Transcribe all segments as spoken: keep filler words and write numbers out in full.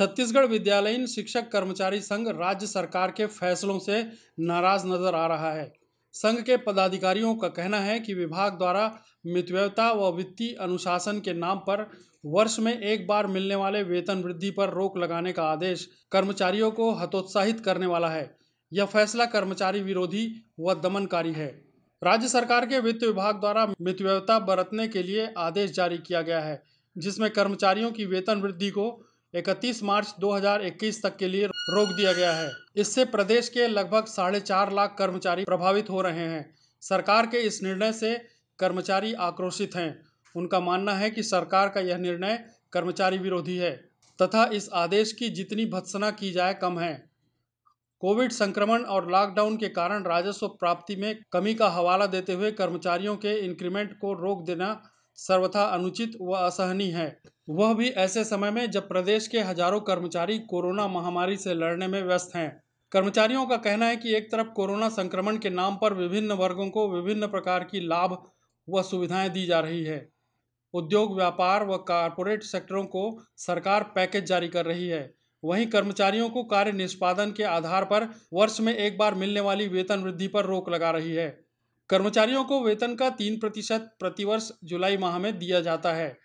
छत्तीसगढ़ विद्यालयीन शिक्षक कर्मचारी संघ राज्य सरकार के फैसलों से नाराज नजर आ रहा है। संघ के पदाधिकारियों का कहना है कि विभाग द्वारा मितव्ययता व वित्तीय अनुशासन के नाम पर वर्ष में एक बार मिलने वाले वेतन वृद्धि पर रोक लगाने का आदेश कर्मचारियों को हतोत्साहित करने वाला है। यह फैसला कर्मचारी विरोधी व दमनकारी है। राज्य सरकार के वित्त विभाग द्वारा मितव्ययता बरतने के लिए आदेश जारी किया गया है, जिसमें कर्मचारियों की वेतन वृद्धि को इकतीस मार्च दो हज़ार इक्कीस तक के लिए रोक दिया गया है। इससे प्रदेश के लगभग साढ़े चार लाख कर्मचारी प्रभावित हो रहे हैं। सरकार के इस निर्णय से कर्मचारी आक्रोशित हैं। उनका मानना है कि सरकार का यह निर्णय कर्मचारी विरोधी है तथा इस आदेश की जितनी भत्सना की जाए कम है। कोविड संक्रमण और लॉकडाउन के कारण राजस्व प्राप्ति में कमी का हवाला देते हुए कर्मचारियों के इंक्रीमेंट को रोक देना सर्वथा अनुचित व असहनीय है, वह भी ऐसे समय में जब प्रदेश के हजारों कर्मचारी कोरोना महामारी से लड़ने में व्यस्त हैं। कर्मचारियों का कहना है कि एक तरफ कोरोना संक्रमण के नाम पर विभिन्न वर्गों को विभिन्न प्रकार की लाभ व सुविधाएं दी जा रही है। उद्योग, व्यापार व कारपोरेट सेक्टरों को सरकार पैकेज जारी कर रही है, वहीं कर्मचारियों को कार्य निष्पादन के आधार पर वर्ष में एक बार मिलने वाली वेतन वृद्धि पर रोक लगा रही है। कर्मचारियों को वेतन का तीन प्रतिशत प्रतिवर्ष जुलाई माह में दिया जाता है।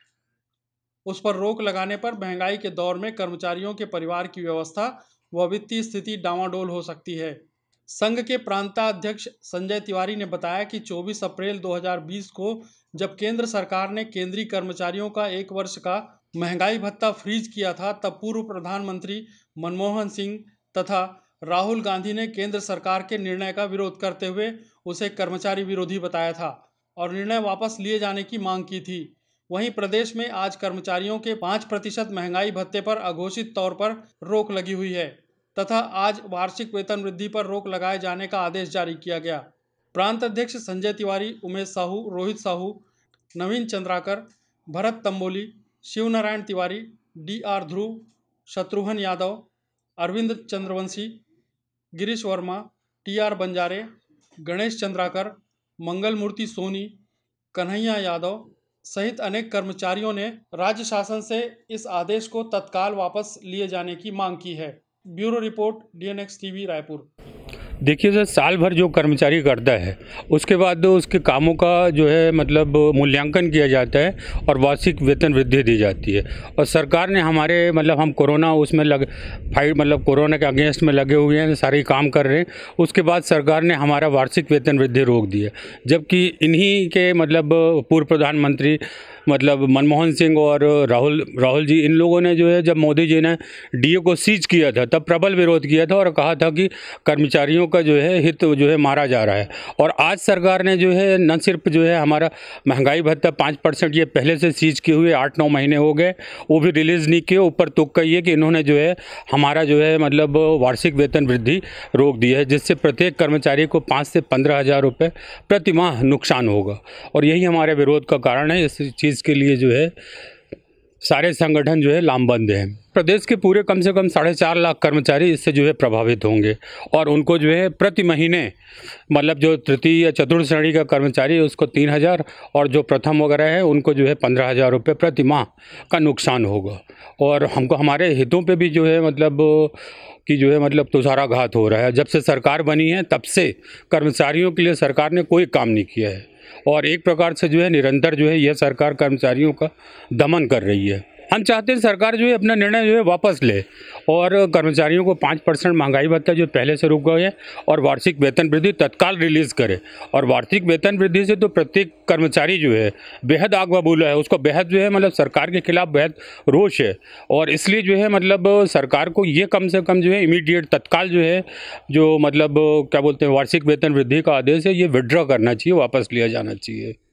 उस पर रोक लगाने पर महंगाई के दौर में कर्मचारियों के परिवार की व्यवस्था व वित्तीय स्थिति डामाडोल हो सकती है। संघ के प्रांताध्यक्ष संजय तिवारी ने बताया कि चौबीस अप्रैल दो हज़ार बीस को जब केंद्र सरकार ने केंद्रीय कर्मचारियों का एक वर्ष का महंगाई भत्ता फ्रीज किया था, तब पूर्व प्रधानमंत्री मनमोहन सिंह तथा राहुल गांधी ने केंद्र सरकार के निर्णय का विरोध करते हुए उसे कर्मचारी विरोधी बताया था और निर्णय वापस लिए जाने की मांग की थी। वहीं प्रदेश में आज कर्मचारियों के पाँच प्रतिशत महंगाई भत्ते पर अघोषित तौर पर रोक लगी हुई है तथा आज वार्षिक वेतन वृद्धि पर रोक लगाए जाने का आदेश जारी किया गया। प्रांत अध्यक्ष Sanjay Tiwari, Umesh Sahu, Rohit Sahu, Naveen Chandrakar, Bharat Tamboli, Shiv Narayan Tiwari, D R Dhruv, Shatrughan Yadav, Arvind Chandravanshi, Girish Verma, T R Banjare, Ganesh Chandrakar, Mangal Murti Soni, Kanhaiya Yadav सहित अनेक कर्मचारियों ने राज्य शासन से इस आदेश को तत्काल वापस लिए जाने की मांग की है। Bureau report, D N X TV, Raipur. देखिए सर, साल भर जो कर्मचारी करता है उसके बाद उसके कामों का जो है मतलब मूल्यांकन किया जाता है और वार्षिक वेतन वृद्धि दी जाती है। और सरकार ने हमारे मतलब हम कोरोना उसमें लग फाइट मतलब कोरोना के अगेंस्ट में लगे हुए हैं, सारे काम कर रहे हैं। उसके बाद सरकार ने हमारा वार्षिक वेतन वृद्धि रोक दी है, जबकि इन्हीं के मतलब पूर्व प्रधानमंत्री मतलब मनमोहन सिंह और राहुल राहुल जी, इन लोगों ने जो है जब मोदी जी ने डीए को सीज किया था तब प्रबल विरोध किया था और कहा था कि कर्मचारियों का जो है हित जो है मारा जा रहा है। और आज सरकार ने जो है न सिर्फ जो है हमारा महंगाई भत्ता पाँच परसेंट ये पहले से सीज किए हुए आठ नौ महीने हो गए, वो भी रिलीज़ नहीं किए। ऊपर तुक का ये कि इन्होंने जो है हमारा जो है मतलब वार्षिक वेतन वृद्धि रोक दी है, जिससे प्रत्येक कर्मचारी को पाँच से पंद्रह हज़ार रुपये प्रति माह नुकसान होगा। और यही हमारे विरोध का कारण है। इस चीज़ के लिए जो है सारे संगठन जो है लामबंद हैं। प्रदेश के पूरे कम से कम साढ़े चार लाख कर्मचारी इससे जो है प्रभावित होंगे और उनको जो है प्रति महीने मतलब जो तृतीय या चतुर्थ श्रेणी का कर्मचारी है उसको तीन हज़ार और जो प्रथम वगैरह है उनको जो है पंद्रह हज़ार रुपये प्रति माह का नुकसान होगा। और हमको हमारे हितों पे भी जो है मतलब कि जो है मतलब तुषाराघात हो रहा है। जब से सरकार बनी है तब से कर्मचारियों के लिए सरकार ने कोई काम नहीं किया है और एक प्रकार से जो है निरंतर जो है यह सरकार कर्मचारियों का दमन कर रही है। हम चाहते हैं सरकार जो है अपना निर्णय जो है वापस ले और कर्मचारियों को पाँच परसेंट महंगाई भत्ता जो पहले से रुक गए हैं और वार्षिक वेतन वृद्धि तत्काल रिलीज़ करे। और वार्षिक वेतन वृद्धि से तो प्रत्येक कर्मचारी जो है बेहद आग बबूला है, उसको बेहद जो है मतलब सरकार के खिलाफ बेहद रोष है। और इसलिए जो है मतलब सरकार को ये कम से कम जो है इमीडिएट तत्काल जो है जो मतलब क्या बोलते हैं वार्षिक वेतन वृद्धि का आदेश है ये विड्रॉ करना चाहिए, वापस लिया जाना चाहिए।